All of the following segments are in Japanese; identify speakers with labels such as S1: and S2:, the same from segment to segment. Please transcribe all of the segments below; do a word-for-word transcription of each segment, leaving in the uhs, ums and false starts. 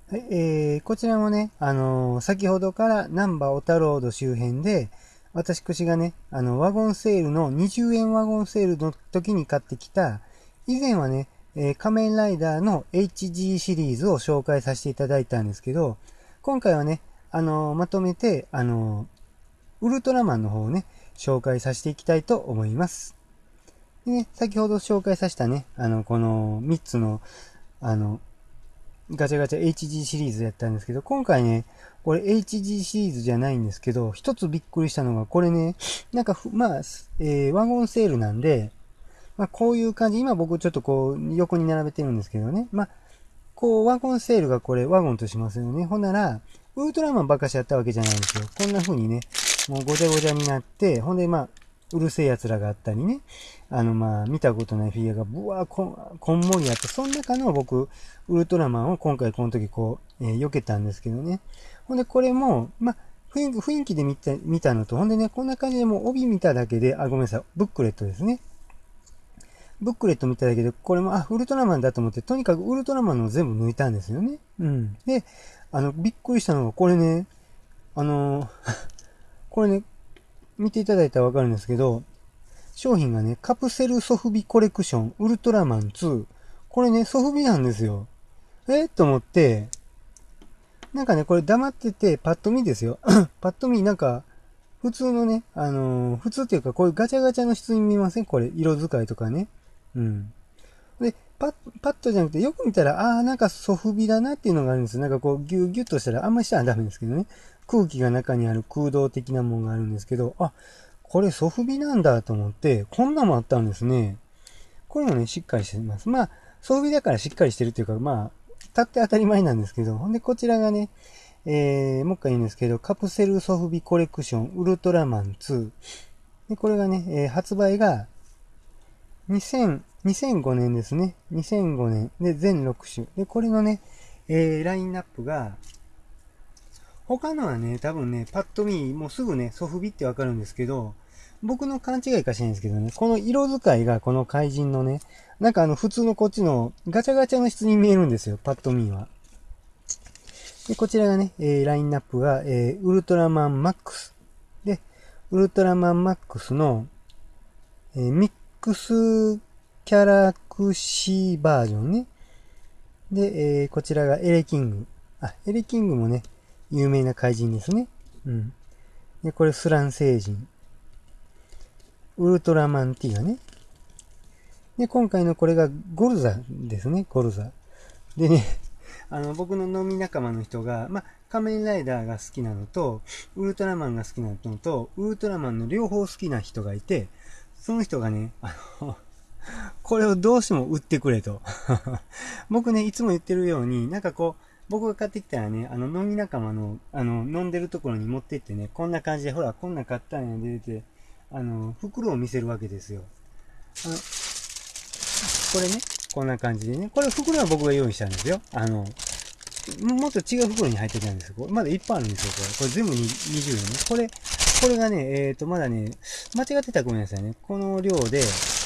S1: はい、えー、こちらもね、あのー先ほどから難波小田ロード周辺で、私がね、あの、ワゴンセールのにじゅうえんワゴンセールの時に買ってきた、以前はね、えー仮面ライダーの エイチジー シリーズを紹介させていただいたんですけど、今回はね、あのーまとめて、あのーウルトラマンの方をね、紹介させていきたいと思います。でね、先ほど紹介させたね、あの、このみっつの、あの、ガチャガチャ エイチジー シリーズやったんですけど、今回ね、これ エイチジー シリーズじゃないんですけど、一つびっくりしたのが、これね、なんかまあ、えー、ワゴンセールなんで、まあこういう感じ、今僕ちょっとこう、横に並べてるんですけどね、まあ、こう、ワゴンセールがこれ、ワゴンとしますよね。ほんなら、ウルトラマンばっかしやったわけじゃないんですよ。こんな風にね、もうごちゃごちゃになって、ほんでまあ、うるせえ奴らがあったりね、あのまあ、見たことないフィギュアがぶわーこん、こんもりあって、その中の僕、ウルトラマンを今回この時こう、えー、避けたんですけどね。ほんでこれも、まあ、雰囲気、雰囲気で見た、見たのと、ほんでね、こんな感じでもう帯見ただけで、あ、ごめんなさい、ブックレットですね。ブックレット見ただけで、これも、あ、ウルトラマンだと思って、とにかくウルトラマンの全部抜いたんですよね。うん。で、あの、びっくりしたのが、これね、あのーこれね、見ていただいたらわかるんですけど、商品がね、カプセルソフビコレクション、ウルトラマンツー。これね、ソフビなんですよ。えと思って、なんかね、これ黙ってて、パッと見ですよ。パッと見、なんか、普通のね、あのー普通っていうか、こういうガチャガチャの質に見ませんこれ、色使いとかね。うん。で、パッ、パッとじゃなくて、よく見たら、ああ、なんかソフビだなっていうのがあるんですよ。なんかこう、ギューギュッとしたら、あんまりしたらダメですけどね。空気が中にある空洞的なものがあるんですけど、あ、これソフビなんだと思って、こんなもあったんですね。これもね、しっかりしてます。まあ、ソフビだからしっかりしてるっていうか、まあ、立って当たり前なんですけど、ほんで、こちらがね、えー、もう一回言うんですけど、カプセルソフビコレクションウルトラマンツー。で、これがね、えー発売がにせん、にせんごねんですね。にせんごねん。で、全ろく種。で、これのね、えー、ラインナップが、他のはね、多分ね、パッと見、もうすぐね、ソフビってわかるんですけど、僕の勘違いかしらないんですけどね、この色使いがこの怪人のね、なんかあの普通のこっちのガチャガチャの質に見えるんですよ、パッと見は。で、こちらがね、えー、ラインナップが、えー、ウルトラマンマックス。で、ウルトラマンマックスの、えー、ミックスキャラクシーバージョンね。で、えー、こちらがエレキング。あ、エレキングもね、有名な怪人ですね。うん。で、これスラン星人。ウルトラマンティガね。で、今回のこれがゴルザですね、ゴルザ。でね、あの、僕の飲み仲間の人が、まあ、仮面ライダーが好きなのと、ウルトラマンが好きなのと、ウルトラマンの両方好きな人がいて、その人がね、あの、これをどうしても売ってくれと。僕ね、いつも言ってるように、なんかこう、僕が買ってきたらね、あの、飲み仲間の、あの、飲んでるところに持ってってね、こんな感じで、ほら、こんな買ったんやで、て、あの、袋を見せるわけですよ。あの、これね、こんな感じでね、これ袋は僕が用意したんですよ。あの、もっと違う袋に入ってたんですよ。まだいっぱいあるんですよ、これ。これ全部ににじゅうえんね。これ、これがね、えっ、ー、と、まだね、間違ってたらごめんなさいね。この量で、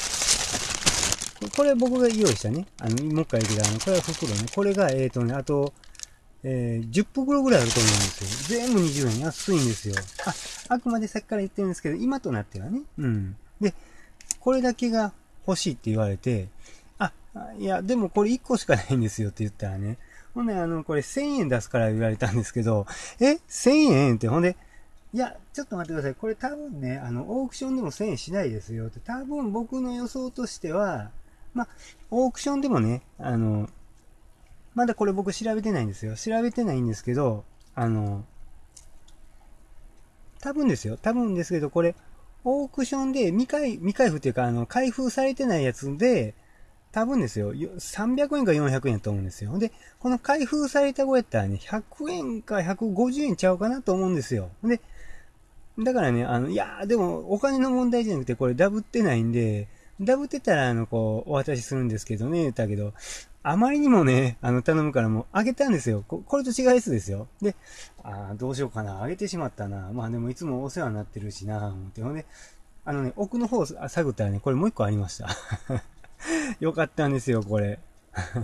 S1: これ僕が用意したね。あの、もう一回言うけど、あの、これは袋ね。これが、えっ、ー、とね、あと、えー、じゅっ袋ぐらいあると思うんですよ。全部にじゅうえん。安いんですよ。あ、あくまでさっきから言ってるんですけど、今となってはね。うん。で、これだけが欲しいって言われて、あ、いや、でもこれいっこしかないんですよって言ったらね。ほんで、あの、これせんえん出すから言われたんですけど、え ?せんえん って、ほんで、いや、ちょっと待ってください。これ多分ね、あの、オークションでもせんえんしないですよって。多分僕の予想としては、まあ、オークションでもね、あの、まだこれ僕調べてないんですよ。調べてないんですけど、あの、多分ですよ。多分ですけど、これ、オークションで未開、未開封っていうか、あの、開封されてないやつで、多分ですよ。さんびゃくえんかよんひゃくえんと思うんですよ。で、この開封された後やったらね、ひゃくえんかひゃくごじゅうえんちゃうかなと思うんですよ。で、だからね、あの、いやー、でも、お金の問題じゃなくて、これダブってないんで、ダブってたら、あの、こう、お渡しするんですけどね、言ったけど、あまりにもね、あの、頼むからもう、あげたんですよ。ここれと違うやつですよ。で、あー、どうしようかな、あげてしまったな。まあでも、いつもお世話になってるしな、思って。ほんで、あのね、奥の方探ったらね、これもう一個ありました。よかったんですよ、これ。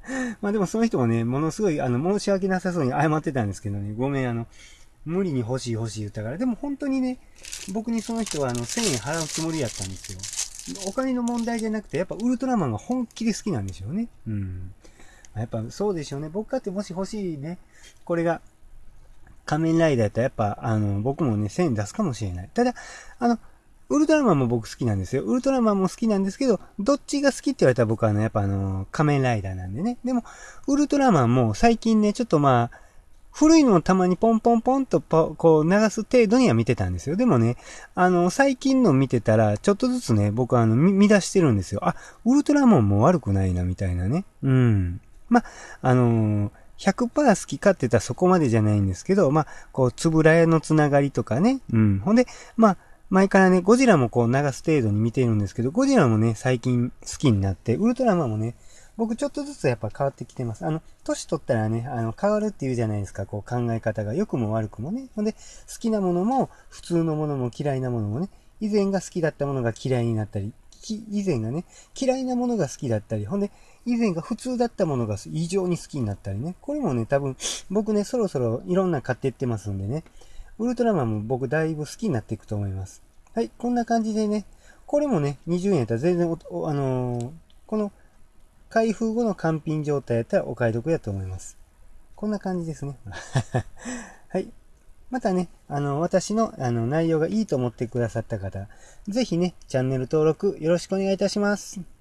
S1: まあでもその人もね、ものすごい、あの、申し訳なさそうに謝ってたんですけどね、ごめん、あの、無理に欲しい欲しい言ったから、でも本当にね、僕にその人はあの、せんえん払うつもりやったんですよ。お金の問題じゃなくて、やっぱウルトラマンが本気で好きなんでしょうね。うん。やっぱそうでしょうね。僕かってもし欲しいね、これが、仮面ライダーやったらやっぱ、あの、僕もね、せんえん出すかもしれない。ただ、あの、ウルトラマンも僕好きなんですよ。ウルトラマンも好きなんですけど、どっちが好きって言われたら僕はあの、やっぱあの、仮面ライダーなんでね。でも、ウルトラマンも最近ね、ちょっとまあ、古いのをたまにポンポンポンとポこう流す程度には見てたんですよ。でもね、あの、最近の見てたら、ちょっとずつね、僕はあの、見出してるんですよ。あ、ウルトラマンも悪くないな、みたいなね。うん。ま、あのー、ひゃくパーセント好きかって言ったらそこまでじゃないんですけど、まあ、こう、つぶらやのつながりとかね。うん。ほんで、まあ、前からね、ゴジラもこう流す程度に見てるんですけど、ゴジラもね、最近好きになって、ウルトラマンもね、僕ちょっとずつやっぱ変わってきてます。あの、年取ったらね、あの、変わるっていうじゃないですか、こう考え方が。良くも悪くもね。ほんで、好きなものも、普通のものも嫌いなものもね、以前が好きだったものが嫌いになったり、以前がね、嫌いなものが好きだったり、ほんで、以前が普通だったものが異常に好きになったりね。これもね、多分、僕ね、そろそろいろんな買っていってますんでね。ウルトラマンも僕だいぶ好きになっていくと思います。はい、こんな感じでね、これもね、にじゅうえんやったら全然お、あのー、この、開封後の完品状態やったらお買い得やと思います。こんな感じですね。はい。またね、あの、私の、あの、内容がいいと思ってくださった方、ぜひね、チャンネル登録よろしくお願いいたします。